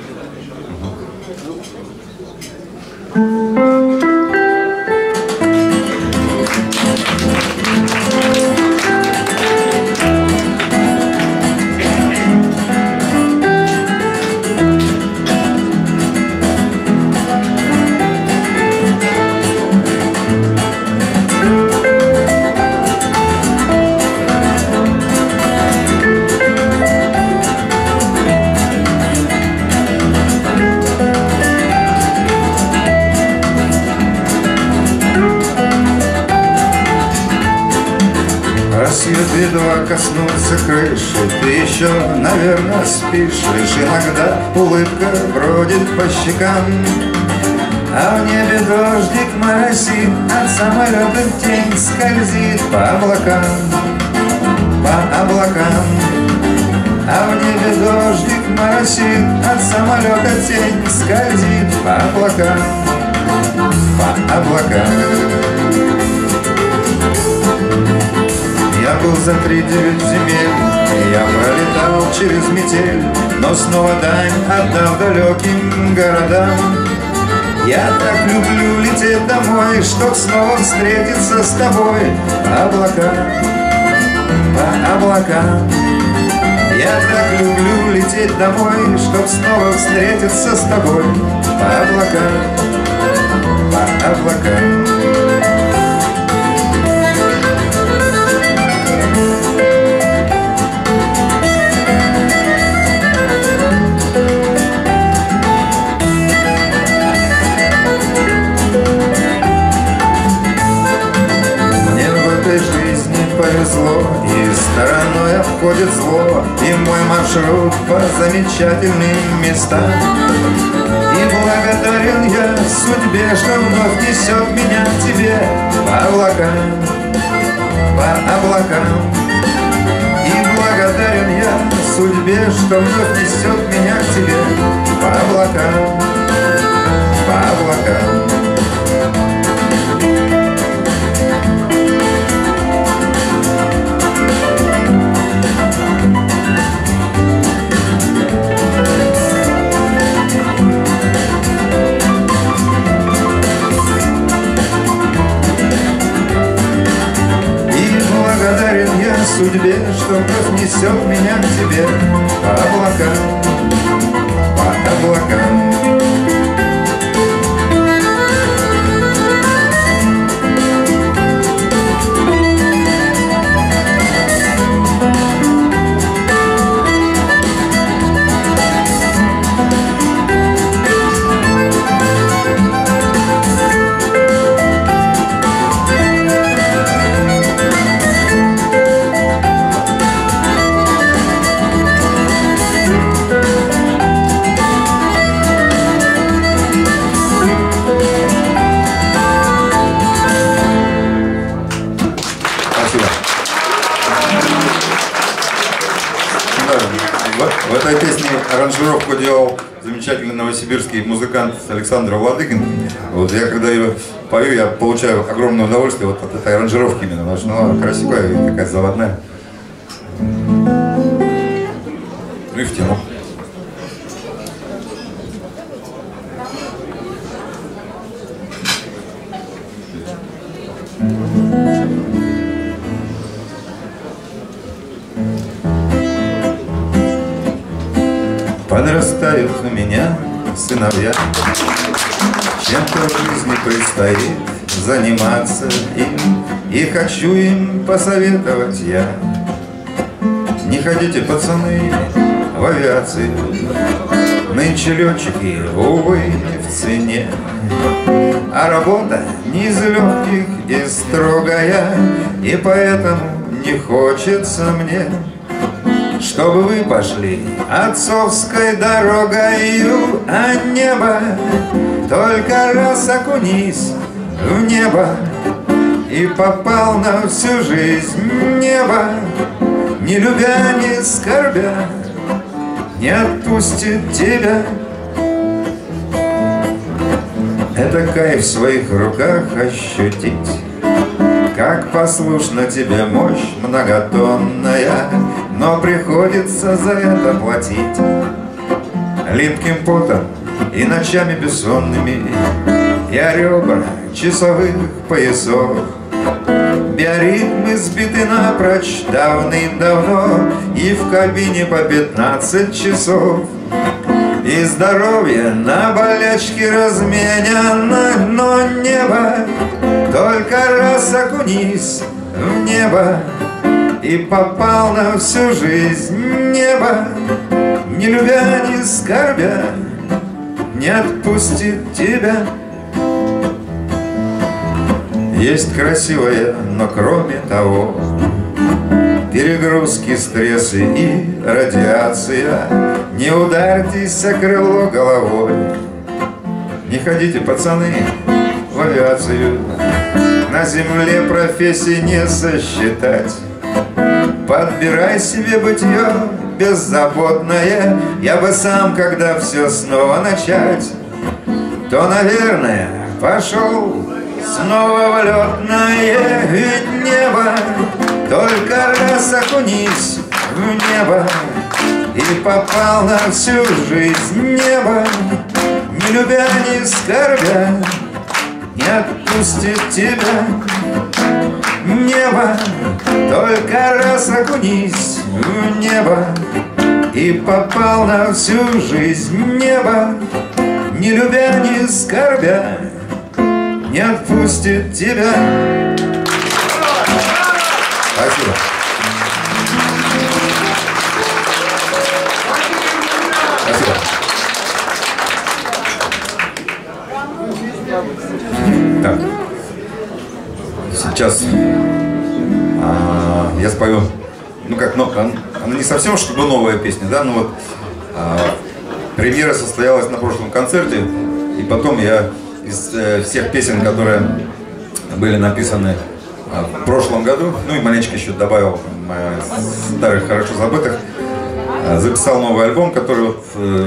Рассвет едва коснулся крыши, ты еще, наверное, спишь. Лишь иногда улыбка бродит по щекам, а в небе дождик моросит, от самолета тень скользит по облакам, по облакам. А в небе дождик моросит, от самолета тень скользит по облакам, по облакам. Я был за 3-9 земель, я пролетал через метель, но снова дань отдал далеким городам. Я так люблю лететь домой, чтоб снова встретиться с тобой по облакам, по облакам. Я так люблю лететь домой, чтоб снова встретиться с тобой по облакам, по облакам. Повезло, и стороной обходит зло, и мой маршрут по замечательным местам. И благодарен я судьбе, что вновь несет меня к тебе по облакам, по облакам. И благодарен я судьбе, что вновь несет меня к тебе по облакам, по облакам. Судьбе, что вновь несет меня к тебе по облакам, по облакам. аранжировку делал замечательный новосибирский музыкант Александр Владыкин. Вот я когда ее пою, я получаю огромное удовольствие вот от этой аранжировки именно, потому что она красивая и такая заводная. Ну и в тему. Подрастают у меня сыновья, чем-то в жизни предстоит заниматься им, и хочу им посоветовать я. Не ходите, пацаны, в авиацию, нынче летчики, увы, не в цене, а работа не из легких и строгая, и поэтому не хочется мне, чтобы вы пошли отцовской дорогою, а небо только раз окунись в небо и попал на всю жизнь. Небо, не любя, не скорбя, не отпустит тебя. Это кайф в своих руках ощутить, как послушна тебе мощь многотонная, но приходится за это платить липким потом и ночами бессонными. Я ребра часовых поясов, биоритмы сбиты напрочь давным-давно, и в кабине по 15 часов. И здоровье на болячки разменяно, но небо только раз окунись в небо и попал на всю жизнь. Небо, не любя, не скорбя, не отпустит тебя. Есть красивое, но кроме того перегрузки, стрессы и радиация. Не ударьтесь о крыло головой, не ходите, пацаны, в авиацию. На земле профессий не сосчитать. Подбирай себе бытие беззаботное. Я бы сам, когда все снова начать, то, наверное, пошел снова в летное. Ведь небо только раз окунись в небо и попал на всю жизнь. Небо, не любя, не скорбя, не отпустит тебя. Небо, только раз окунись в небо и попал на всю жизнь. Небо, не любя, не скорбя, не отпустит тебя. Спасибо. Спасибо. Так. Сейчас я спою, ну как, но она не совсем чтобы новая песня, да, но вот премьера состоялась на прошлом концерте, и потом я из всех песен, которые были написаны в прошлом году, ну и маленечко еще добавил старых, хорошо забытых, записал новый альбом, который вот,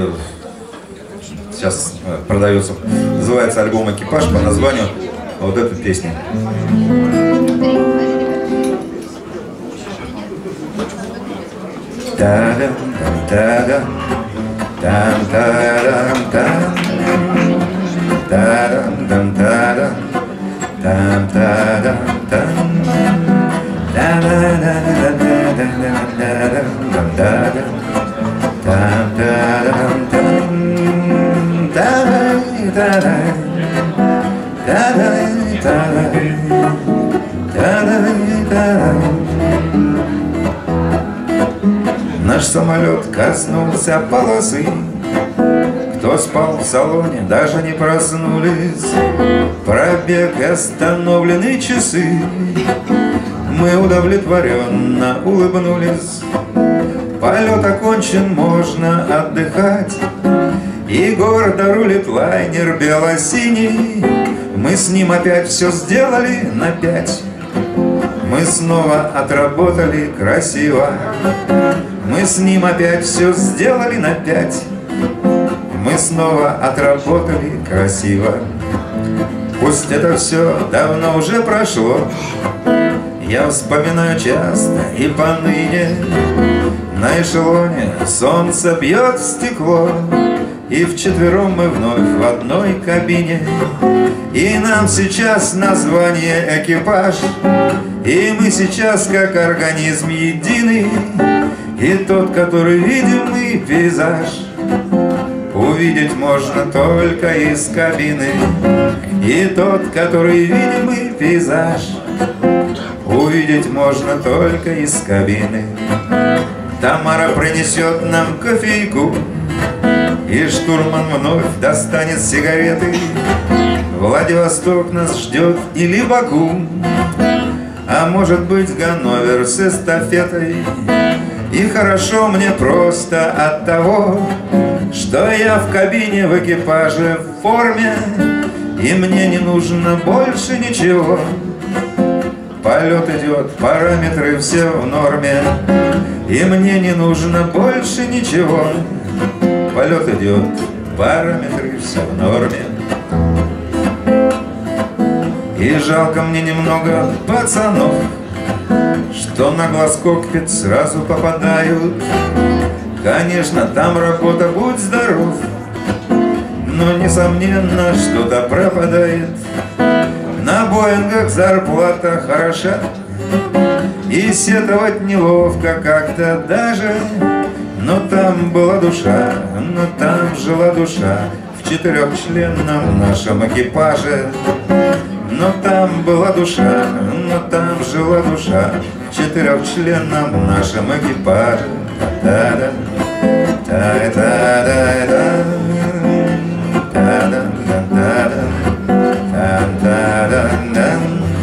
сейчас продается, называется альбом «Экипаж» по названию вот этой песни. Наш самолет коснулся полосы. Кто спал в салоне, даже не проснулись. Пробег, остановлены часы. Мы удовлетворенно улыбнулись. Полет окончен, можно отдыхать. И гордо рулит лайнер бело-синий. Мы с ним опять все сделали на 5. Мы снова отработали красиво. Мы с ним опять все сделали на 5. Мы снова отработали красиво. Пусть это все давно уже прошло, я вспоминаю часто и поныне. На эшелоне солнце бьет в стекло, и вчетвером мы вновь в одной кабине. И нам сейчас название экипаж, и мы сейчас как организм единый. И тот, который видимый пейзаж, увидеть можно только из кабины. И тот, который видимый пейзаж, увидеть можно только из кабины. Тамара принесет нам кофейку, и штурман вновь достанет сигареты. Владивосток нас ждет или Баку, а может быть Ганновер с эстафетой. И хорошо мне просто от того, что я в кабине в экипаже в форме, и мне не нужно больше ничего. Полет идет, параметры все в норме, и мне не нужно больше ничего. Полет идет, параметры все в норме. И жалко мне немного пацанов, что на глаз кокпит сразу попадают. Конечно, там работа, будь здоров, но несомненно что-то пропадает. На Боингах зарплата хороша, и сетовать неловко как-то даже. Но там была душа, но там жила душа в 4-членном нашем экипаже. Но там была душа, но там жила душа в 4-членном нашем экипаже. Та-да, та-да-да-да, та-да-да-да-да, та-да-да-да,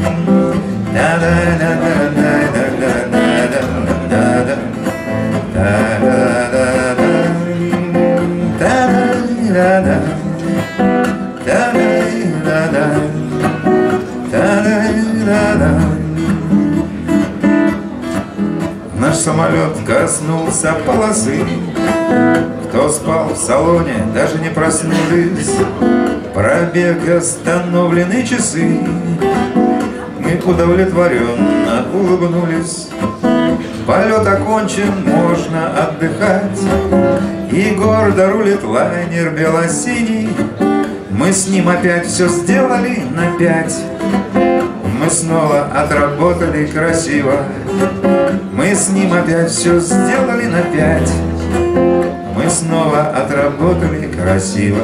наш самолет коснулся полосы. Кто спал в салоне, даже не проснулись. Пробег остановлены часы. Мы удовлетворенно улыбнулись. Полет окончен, можно отдыхать. И гордо рулит лайнер бело-синий. Мы с ним опять все сделали на 5. Мы снова отработали красиво. Мы с ним опять все сделали на 5. Мы снова отработали красиво.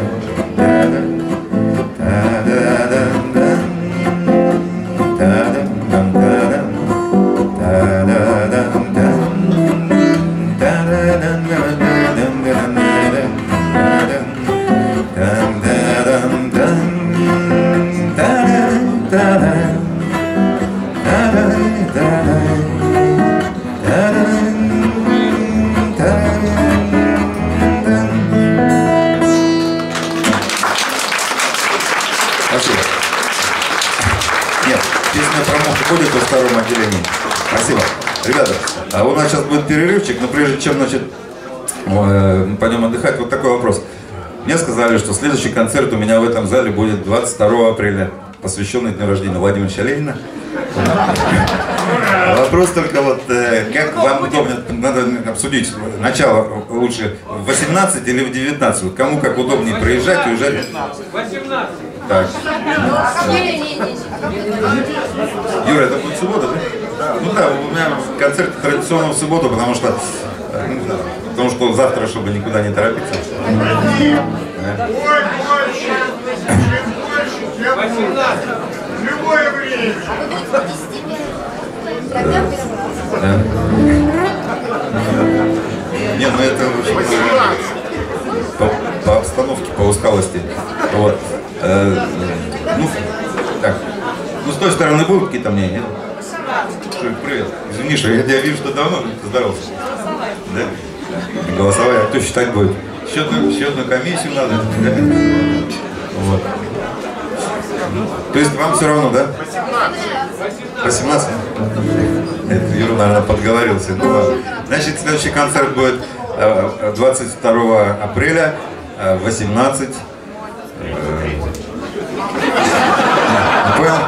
Спасибо. Нет, песня про мух будет во втором отделении. Спасибо. Ребята, а у нас сейчас будет перерывчик, но прежде чем, значит, мы пойдем отдыхать, вот такой вопрос. Мне сказали, что следующий концерт у меня в этом зале будет 22 апреля, посвященный дню рождения Владимира Ильича Ленина. Вопрос только вот, как вам удобно, надо обсудить, начало лучше в 18 или в 19, вот кому как удобнее проезжать, уезжать. 18. Так. Юра, это будет суббота, да? Ну да, у меня концерт традиционно в субботу, потому что завтра, чтобы никуда не торопиться. 18. Любое время. Да. Не, ну это по обстановке, по усталости. Вот. Ну, так. Ну, с той стороны будут какие-то мнения? Привет. Извини, что я тебя вижу, что давно ты здоровался. Да? Голосовая, а кто считать будет? Счетную комиссию надо. Да? Вот. То есть вам все равно, да? 18. Это Юра, наверное, подговорился. Ну ладно. Значит, следующий концерт будет 22 апреля 18. Понял?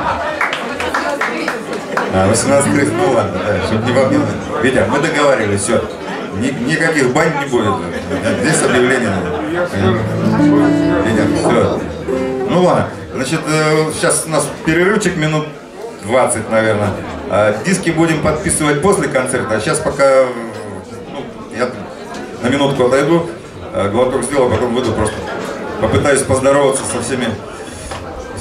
18:30, ну ладно, да, чтобы не волнило. Витя, мы договорились, все. Никаких бань не будет. Здесь объявление надо. Витя, все. Ну ладно. Значит, сейчас у нас перерывчик минут 20, наверное. Диски будем подписывать после концерта. А сейчас пока я на минутку отойду, глоток сделаю, а потом выйду просто. Попытаюсь поздороваться со всеми